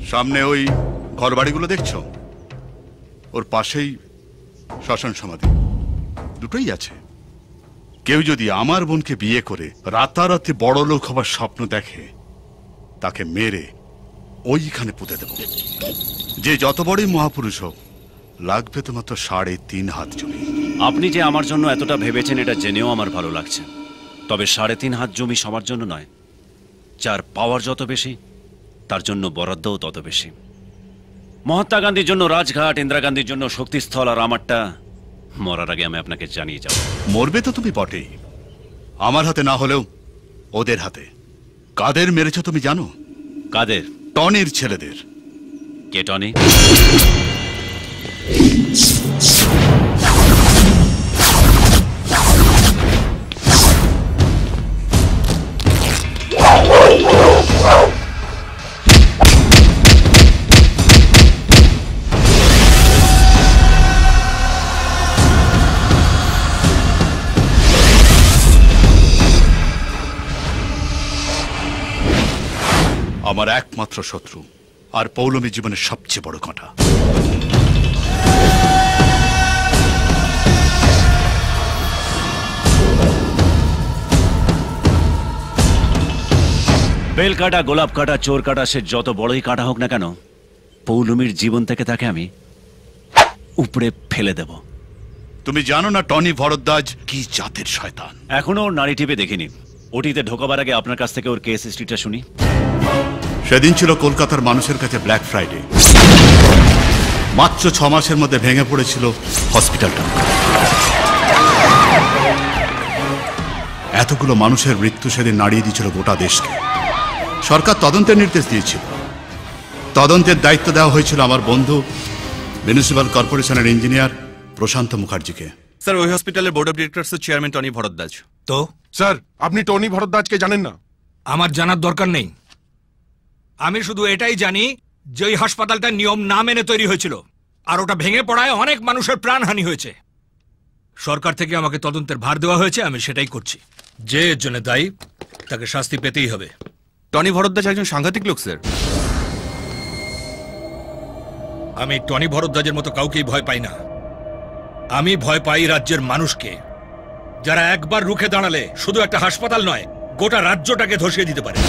সামনে ওই ঘর বাড়িগুলো দেখছো, ওর পাশেই শ্মশান সমাধি, দুটোই আছে। কেউ যদি আমার বোনকে বিয়ে করে রাতারাতি বড় লোক হবার স্বপ্ন দেখে, তাকে মেরে ওইখানে পুঁতে দেব। যে যত বড়ই মহাপুরুষ হোক, লাগবে তো মাত্র 3.5 হাত জমি। আপনি যে আমার জন্য এতটা ভেবেছেন এটা জেনেও আমার ভালো লাগছে। তবে 3.5 হাত জমি সবার জন্য নয়। যার পাওয়ার যত বেশি, তার জন্য বরাদ্দও তত বেশি। মহাত্মা গান্ধীর জন্য রাজঘাট, ইন্দিরা গান্ধীর জন্য শক্তিস্থল, আর আমারটা মরার আগে আমি আপনাকে জানিয়ে যাব। মরবে তো তুমি বটেই, আমার হাতে না হলেও ওদের হাতে। কাদের মেরেছ তুমি জানো? কাদের? টনির ছেলেদের। কে টনি? আমার একমাত্র শত্রু আর পৌলমী জীবনের সবচেয়ে বড় কাঁটা। বেল কাটা, গোলাপ কাটা, চোর কাটা, সে যত বড়ই কাটা হোক না কেন, পৌলমীর জীবন থেকে তাকে আমি উপরে ফেলে দেব। তুমি জানো না টনি ভরদ্বাজ কি জাতের শয়তান? এখনো ওর নারী টিপে দেখিনি। ওটিতে ঢোকাবার আগে আপনার কাছ থেকে ওর কেস হিস্ট্রিটা শুনি। সেদিন ছিল কলকাতার মানুষের কাছে ব্ল্যাক ফ্রাইডে। মাত্র 6 মাসের মধ্যে ভেঙে পড়েছিল হসপিটালটা। এতগুলো মানুষের মৃত্যু সেদিন নাড়িয়ে দিয়েছিল গোটা দেশকে। সরকার তদন্তের নির্দেশ দিয়েছিল। তদন্তের দায়িত্ব দেওয়া হয়েছিল আমার বন্ধু মিউনিসিপ্যাল কর্পোরেশনের ইঞ্জিনিয়ার প্রশান্ত মুখার্জিকে। স্যার, ওই হসপিটালের বোর্ড অফ ডিরেক্টরসের চেয়ারম্যান টনি ভরদ্বাজ। তো স্যার, আপনি টনি ভরদ্বাজকে জানেন না? আমার জানার দরকার নেই। আমি শুধু এটাই জানি যে ওই হাসপাতালটা নিয়ম না মেনে তৈরি হয়েছিল, আর ওটা ভেঙে পড়ায় অনেক মানুষের প্রাণহানি হয়েছে। সরকার থেকে আমাকে তদন্তের ভার দেওয়া হয়েছে, আমি সেটাই করছি। যে এর জন্য দায়ী তাকে শাস্তি পেতেই হবে। টনি ভরদ্বাজ একজন সাংঘাতিক লোক স্যার। আমি টনি ভরদ্বাজের মতো কাউকেই ভয় পাই না। আমি ভয় পাই রাজ্যের মানুষকে, যারা একবার রুখে দাঁড়ালে শুধু একটা হাসপাতাল নয়, গোটা রাজ্যটাকে ধসিয়ে দিতে পারে।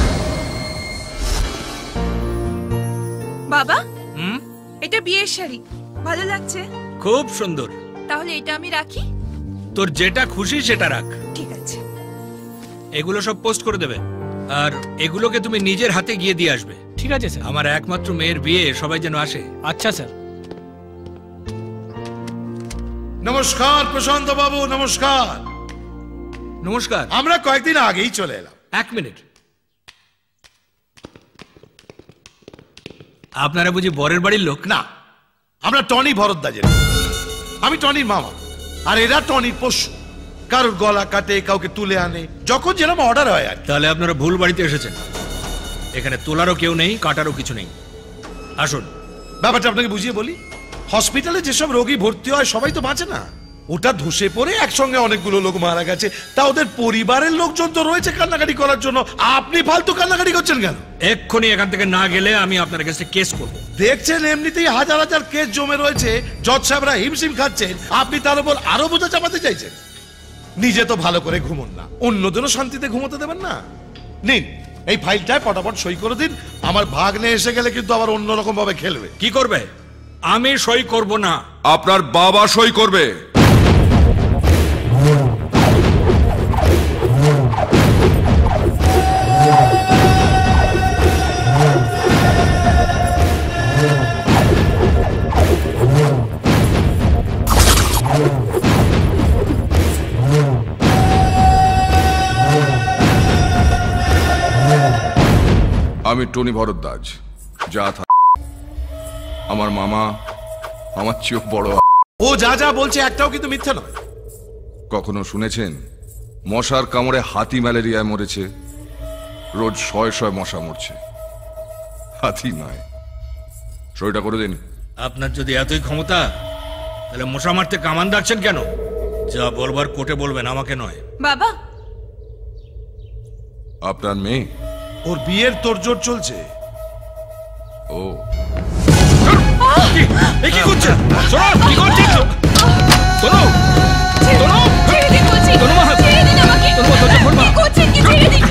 বাবা, এটা বিয়ের শাড়ি, ভালো লাগছে? খুব সুন্দর। তাহলে এটা আমি রাখি? তোর যেটা খুশি সেটা রাখ। ঠিক আছে। এগুলো সব পোস্ট করে দেবে, আর এগুলোকে তুমি নিজের হাতে গিয়ে দিয়ে আসবে। ঠিক আছে স্যার। আমার একমাত্র মেয়ের বিয়ে, সবাই যেন আসে। আচ্ছা স্যার। নমস্কার প্রশান্ত বাবু, নমস্কার। নমস্কার। আমরা কয়েকদিন আগেই চলে এলাম। এক মিনিট, আপনারা বুঝি বরের বাড়ির লোক? না, আমরা টনি ভরদ্বাজের। আমি টনির মামা, আর এরা টনির পোষ্য। কারোর গলা কাটে, কাউকে তুলে আনে, যখন যেরকম অর্ডার হয় আর। তাহলে আপনারা ভুল বাড়িতে এসেছেন। এখানে তোলারও কেউ নেই, কাটারও কিছু নেই। আসুন। ব্যাপারটা আপনাকে বুঝিয়ে বলি। হসপিটালে যেসব রোগী ভর্তি হয় সবাই তো বাঁচে না। ওটা ধসে পড়ে একসঙ্গে অনেকগুলো লোক মারা গেছে, তা ওদের পরিবারের লোকজন তো রয়েছে কান্নাকাটি করার জন্য। আপনি ফালতু কান্নাকাটি করছেন কেন? এক্ষুনি এখান থেকে না গেলে আমি আপনার কাছে কেস করব। দেখছেন এমনিতেই হাজার হাজার কেস জমে রয়েছে, জজ সাহেবরা হিমশিম খাচ্ছেন, আপনি তার উপর আরো বোঝা চাপাতে চাইছেন। নিজে তো ভালো করে ঘুমোন না, অন্যদেরও শান্তিতে ঘুমোতে দেবেন না। নিন, এই ফাইলটায় পটাপট সই করে দিন। আমার ভাগ্নে এসে গেলে কিন্তু আবার অন্যরকম ভাবে খেলবে। কি করবে? আমি সই করব না। আপনার বাবা সই করবে। আমি টনি ভরদ্বাজ। যা আমার মামা আমার চেয়েও বড়। ও যা যা বলছে একটাও কিন্তু মিথ্যা নয়। কখনো শুনেছেন মশার কামড়ে হাতি ম্যালেরিয়ায় মরেছে? রোজ 100 মশা মরছে, হাতি নয়। সইটা করে দিন। আপনার যদি এতই ক্ষমতা, তাহলে মশা মারতে কামান দাঁড়ছেন কেন? যা বলবার কোর্টে বলবেন, আমাকে নয়। বাবা, আপনার মেয়ে? ওর বিয়ের তোড়জোড় চলছে। ও কি করছেন? শোনো, কি করছেন? শোনো, শোনো, ছেড়ে দিন বলছি। শোনো মা। ছেড়ে দিন আমাকে। শোনো, দরজা খোল মা। কি করছেন কি? ছেড়ে দিন।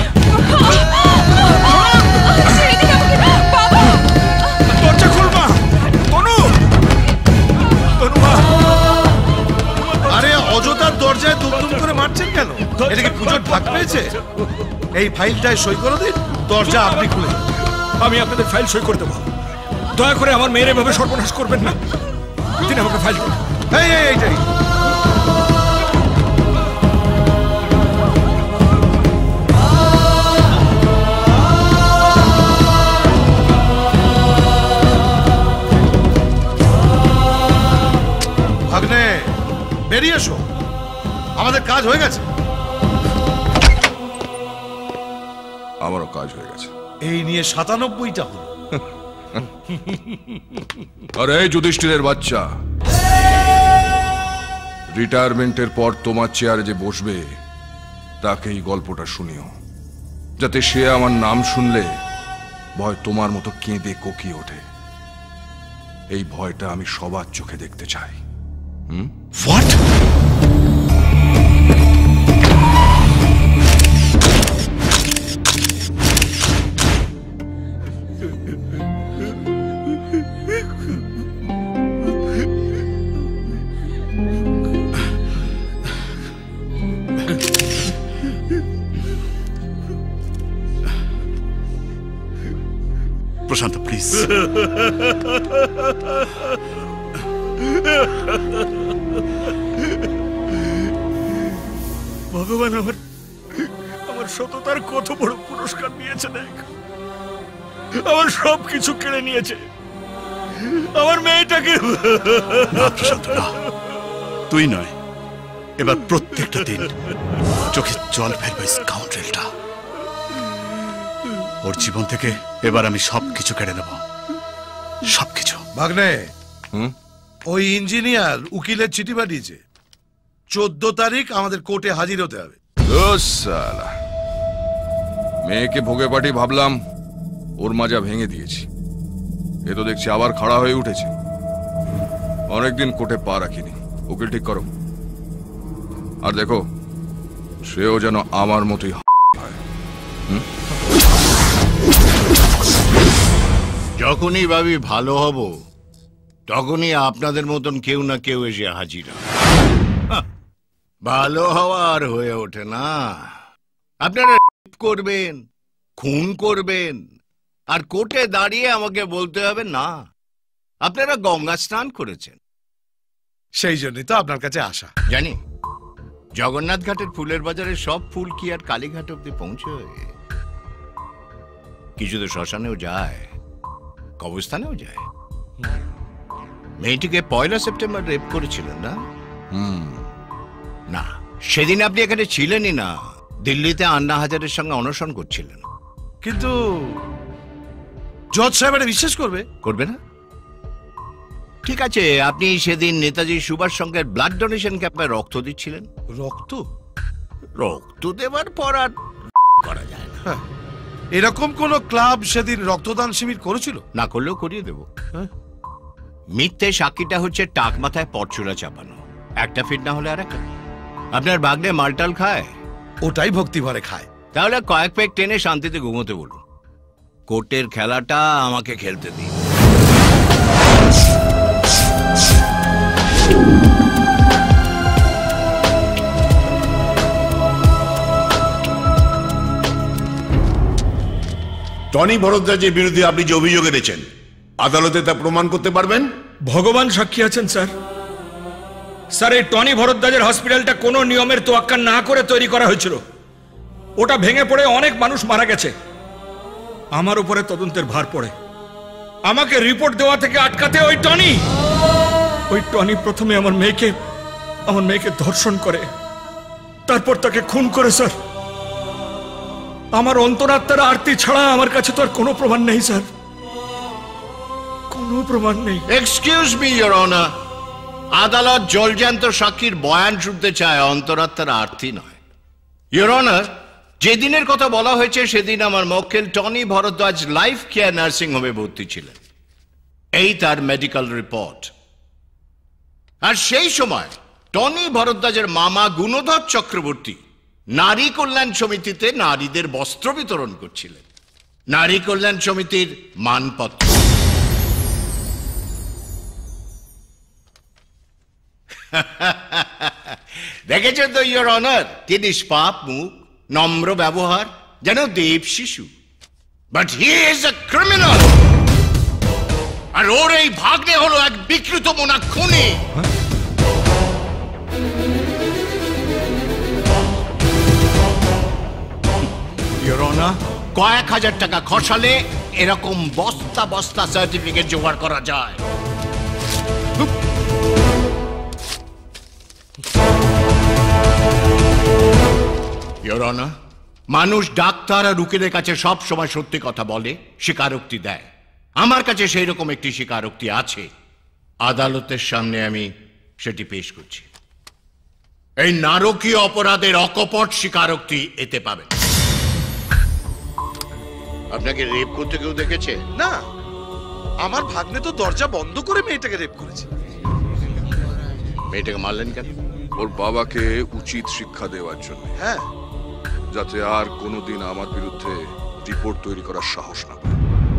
ছেড়ে দিন আমাকে। বাবা! দরজা খোল মা। তনু! তনু মা। আরে অযথার দরজায় দুমদুম করে মারছেন কেন? এটা কি পুজোর ভাগ পেয়েছে? এই ফাইলটায় সই করে দিন, দরজা আপনি খুলে দিন। আমি আপনাদের ফাইল সই করে দেবো। দয়া করে আমার মেয়ের এভাবে সর্বনাশ করবেন না। তিনি আমাকে ফাইল করুন। এইটাই ভাগ্নে, বেরিয়ে এসো, আমাদের কাজ হয়ে গেছে। আমারও কাজ হয়ে গেছে। এই নিয়ে ৯৭টা হলো। আরে যুধিষ্ঠিরের বাচ্চা, রিটায়ারমেন্টের পর তোমার চেয়ারে যে বসবে তাকে এই গল্পটা শুনিও, যাতে সে আমার নাম শুনলে ভয় তোমার মতো কেঁদে কোকিয়ে ওঠে। এই ভয়টা আমি সবার চোখে দেখতে চাই। হোয়াট? প্রশান্ত, প্লিজ। ভগবান আমার সততার কত বড় পুরস্কার নিয়েছে দেখ। আমার সব কিছু কেড়ে নিয়েছে, আমার মেয়েটাকে। না প্রশান্ত, না, তুই নয়, এবার প্রত্যেকটা দিন চোখে জল ফেলবে স্কাউন্ড্রেলটা। ওর জীবন থেকে এবার আমি সবকিছু কেড়ে নেব, সবকিছু। ভাগ্নে, ওই ইঞ্জিনিয়ার উকিলের চিঠি পাঠিয়েছে। 14 তারিখ আমাদের কোর্টে হাজির হতে হবে। সালা, মেয়েকে ভোগে পাঠিয়ে ভাবলাম ওর মাজা ভেঙে দিয়েছি, এ তো দেখছি আবার খাড়া হয়ে উঠেছে। অনেকদিন কোর্টে পা রাখিনি। উকিল ঠিক করো, আর দেখো সেও যেন আমার মতোই হয়। যখনই ভাবি ভালো হব, তখনই আপনাদের মতন কেউ না কেউ এসে হাজির হয়। ভালো হওয়া আর হয়ে ওঠে না। আপনারা করবেন, খুন করবেন, আর কোর্টে দাঁড়িয়ে আমাকে বলতে হবে না আপনারা গঙ্গা স্নান করেছেন। সেই জন্যই তো আপনার কাছে আসা। জানি জগন্নাথ ঘাটের ফুলের বাজারে সব ফুল কি আর কালীঘাট অব্দি পৌঁছয়? কিছু তো শ্মশানেও যায়, কবরস্থানেও যায়। মেয়েটিকে 1 সেপ্টেম্বর রেপ করেছিলেন না? না, সেদিন আপনি এখানে ছিলেনই না, দিল্লিতে আন্না হাজারের সঙ্গে অনশন করছিলেন। কিন্তু জজ সাহেব এটা বিশ্বাস করবে? করবে না? ঠিক আছে, আপনি সেদিন নেতাজি সুভাষ সঙ্গে ব্লাড ডোনেশন ক্যাম্পে রক্ত দিচ্ছিলেন। রক্ত? রক্ত দেওয়ার পর আর করা যায় না। এরকম কোন ক্লাব সেদিন রক্তদান শিবির করেছিল? না করলেও করিয়ে দেব। মিথ্যে সাক্ষীটা হচ্ছে টাক মাথায় পরচুলা চাপানো, একটা ফিট না হলে আর একটা। আপনার ভাগ্নে মালটাল খায়? ওটাই ভক্তি ভরে খায়। তাহলে কয়েক পেক টেনে শান্তিতে ঘুমোতে বলুন। কোর্টের খেলাটা আমাকে খেলতে দিন। টনি ভরদ্বাজের বিরুদ্ধে আপনি যে অভিযোগ এনেছেন, আদালতে তা প্রমাণ করতে পারবেন? ভগবান সাক্ষী আছেন স্যার। স্যার, এই টনি ভরদ্বাজের হসপিটালটা কোনো নিয়মের তোয়াক্কা না করে তৈরি করা হয়েছিল। ওটা ভেঙে পড়ে অনেক মানুষ মারা গেছে। আমার উপরে তদন্তের ভার পড়ে। আমাকে রিপোর্ট দেওয়া থেকে আটকাতে ওই টনি প্রথমে আমার মেয়েকে ধর্ষণ করে, তারপর তাকে খুন করে। স্যার, আমার অন্তরাত্মার আরতি ছাড়া আমার কাছে তো আর কোনো প্রমাণ নেই স্যার, কোনো প্রমাণ নেই। এক্সকিউজ মি ইওর অনার, আদালত জলজ্যান্ত সাক্ষীর বয়ান শুনতে চায়, অন্তরাত্মার আরতি নয়। ইওর অনার, যেদিনের কথা বলা হয়েছে সেদিন আমার মক্কেল Tony Bhardwaj life care nursing হোমে ভর্তি ছিলেন। এই তার মেডিকেল রিপোর্ট। আর সেই সময় টনি ভরদ্বাজের মামা গুণধর চক্রবর্তী নারী কল্যাণ সমিতিতে নারীদের বস্ত্র বিতরণ করছিলেন, নারী কল্যাণ সমিতির মানপত্র। দেখেছেন তো ইয়োর অনার, কি নিষ্পাপ মুখ, নম্র ব্যবহার, যেন দেব শিশু। But he is a criminal. আর ওর এই ভাগ্নে হলো এক বিকৃত মনা খুনি। ইয়োর অনার, কয়েক হাজার টাকা খসালে এরকম বস্তা বস্তা সার্টিফিকেট জোগাড় করা যায়। ইয়োর অনার, মানুষ ডাক্তার আর উকিলের কাছে সব সময় সত্যি কথা বলে, স্বীকারোক্তি দেয়। আমার কাছে সেই রকম একটি স্বীকারোক্তি আছে, আদালতের সামনে আমি সেটি পেশ করছি। এই নারকীয় অপরাধের অকপট স্বীকারোক্তি এতে পাবেন। আপনাকে রেপ করতে কেউ দেখেছে? না, আমার ভাগ্নে তো দরজা বন্ধ করে মেয়েটাকে রেপ করেছে। মেয়েটাকে মারলেন কেন? ওর বাবাকে উচিত শিক্ষা দেওয়ার জন্য, হ্যাঁ, যাতে আর কোনোদিন আমার বিরুদ্ধে রিপোর্ট তৈরি করার সাহস না পায়।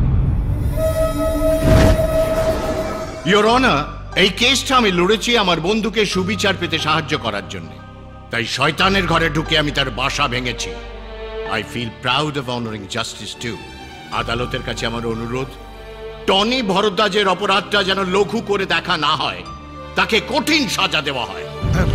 ইয়োর অনার, এই কেসটা আমি লড়েছি আমার বন্ধুকে সুবিচার পেতে সাহায্য করার জন্য। তাই শয়তানের ঘরে ঢুকে আমি তার বাসা ভেঙেছি। I feel proud of honouring justice too. আদালতের কাছে আমার অনুরোধ, টনি ভরদ্বাজের অপরাধটা যেন লঘু করে দেখা না হয়, তাকে কঠিন সাজা দেওয়া হয়।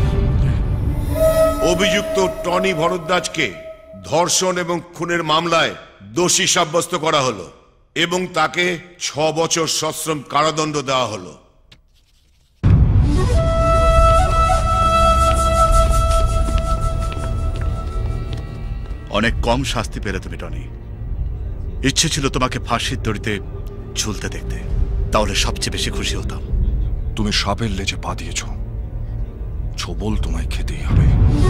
অভিযুক্ত টনি ভরদ্বাজকে ধর্ষণ এবং খুনের মামলায় দোষী সাব্যস্ত করা হলো এবং তাকে 6 বছর সশ্রম কারাদণ্ড দেওয়া হলো। অনেক কম শাস্তি পেলে তুমি টনি। ইচ্ছে ছিল তোমাকে ফাঁসির দড়িতে ঝুলতে দেখতে, তাহলে সবচেয়ে বেশি খুশি হতাম। তুমি সাপের লেজে পা দিয়েছ, ছোবল তোমায় খেতেই হবে।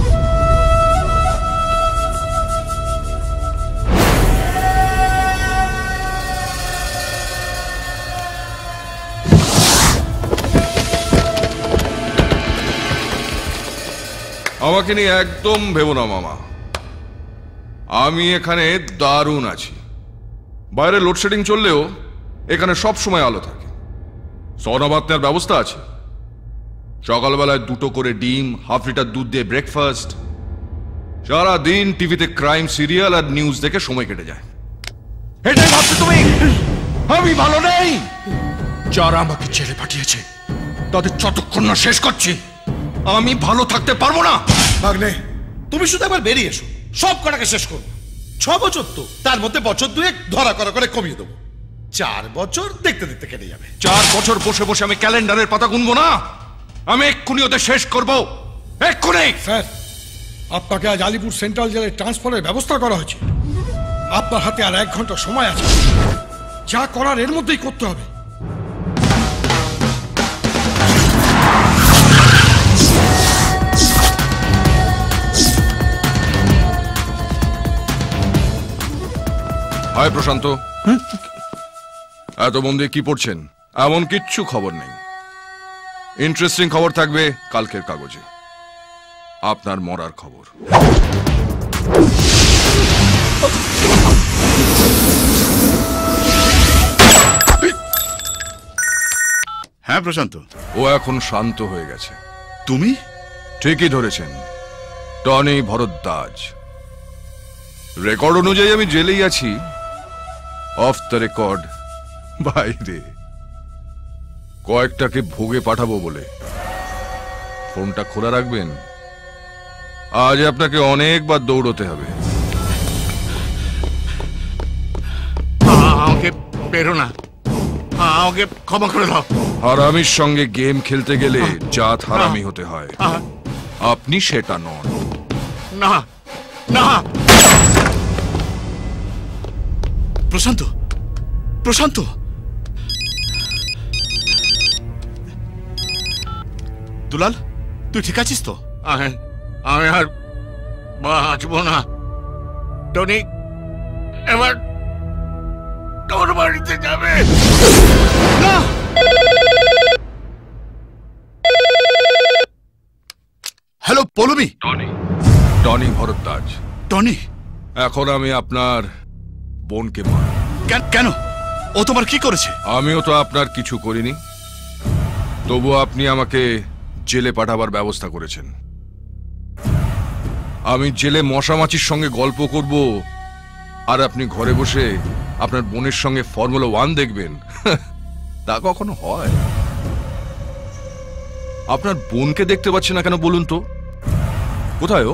আমাকে নিয়ে একদম ভেবো না মামা, আমি এখানে দারুণ আছি। বাইরে লোডশেডিং চললেও এখানে সব সময় আলো থাকে। সৌনাবাতনার ব্যবস্থা আছে। সকালবেলায় 2টো করে ডিম, হাফ লিটার দুধ দিয়ে ব্রেকফাস্ট। সারা দিন টিভিতে ক্রাইম সিরিয়াল আর নিউজ দেখে সময় কেটে যায়। এটাই ভাবছো তুমি আমি ভালো নেই? যারা আমাকে ছেড়ে পাঠিয়েছে তাদের যতক্ষণ না শেষ করছি আমি ভালো থাকতে পারবো না। ভাগ্নে, তুমি শুধু একবার বেরিয়ে এসো, সব কটাকে শেষ করবো। 6 বছর তো, তার মধ্যে বছর 2 ধরা করা করে কমিয়ে দেবো। 4 বছর দেখতে দেখতে কেটে যাবে। 4 বছর বসে বসে আমি ক্যালেন্ডারের পাতা গুনবো না। আমি এক্ষুনি ওদের শেষ করবো, এক্ষুনি। স্যার, আপনাকে আজ আলিপুর সেন্ট্রাল জেলে ট্রান্সফারের ব্যবস্থা করা হয়েছে। আপনার হাতে আর 1 ঘন্টা সময় আছে, যা করার এর মধ্যেই করতে হবে। হাই প্রশান্ত, এত মন দিয়ে কি পড়ছেন? এমন কিচ্ছু খবর নেই। ইন্টারেস্টিং খবর থাকবে কালকের কাগজে, আপনার মরার খবর। হ্যাঁ প্রশান্ত, ও এখন শান্ত হয়ে গেছে। তুমি ঠিকই ধরেছেন, টনি ভরদ্বাজ। রেকর্ড অনুযায়ী আমি জেলেই আছি, অফ দ্য রেকর্ড বাইরে। কয়েকটাকে ভোগে পাঠাবো বলে ফোনটা খোলা রাখবেন। আজ আপনাকে অনেকবার দৌড়তে হবে। আমাকে বেরো না, আমাকে ক্ষমা করে দাও। হারামির সঙ্গে গেম খেলতে গেলে জাত হারামি হতে হয়, আপনি সেটা নন। না না, প্রশান্ত, প্রশান্ত, দুলাল, তুই ঠিক আছিস তো? আমি আর বাঁচবো না টনি। এবার তোর বাড়িতে যাবে না। Hello Paulami. Tony Bhardwaj. Tony? এখন আমি আপনার বোনকে মার। কেন? ও তোমার কি করেছে? আমিও তো আপনার কিছু করিনি, তবু আপনি আমাকে জেলে পাঠাবার ব্যবস্থা করেছেন। আমি জেলে মশামাছির সঙ্গে গল্প করব, আর আপনি ঘরে বসে আপনার বোনের সঙ্গে ফর্মুলা 1 দেখবেন? তা কখনো হয়? আপনার বোনকে দেখতে পাচ্ছি না কেন বলুন তো? কোথায় ও?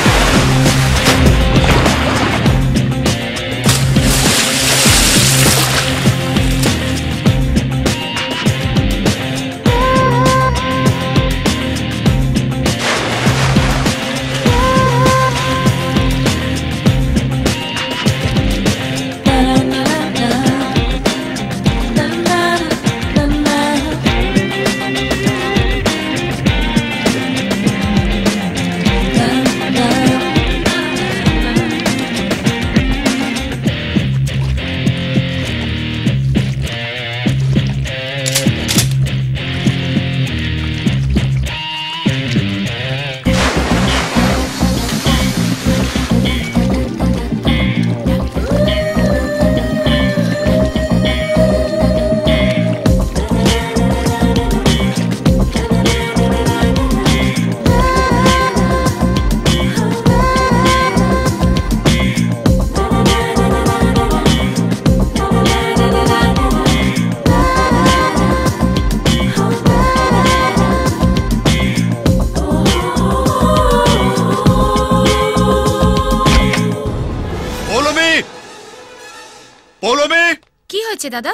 কি হয়েছে দাদা?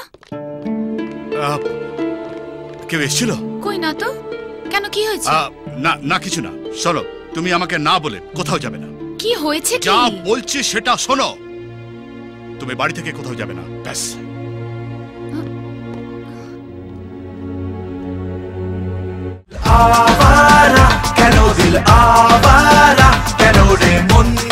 কেউ এসেছিল? কই না তো। কেন, কি হয়েছে? না কিছু না। শোনো, তুমি আমাকে না বলে কোথাও যাবে না। কি হয়েছে? যা বলছি সেটা শোনো। তুমি বাড়ি থেকে কোথাও যাবে না, ব্যাস। আবারা কেন দিল আবারা, কেন রে মন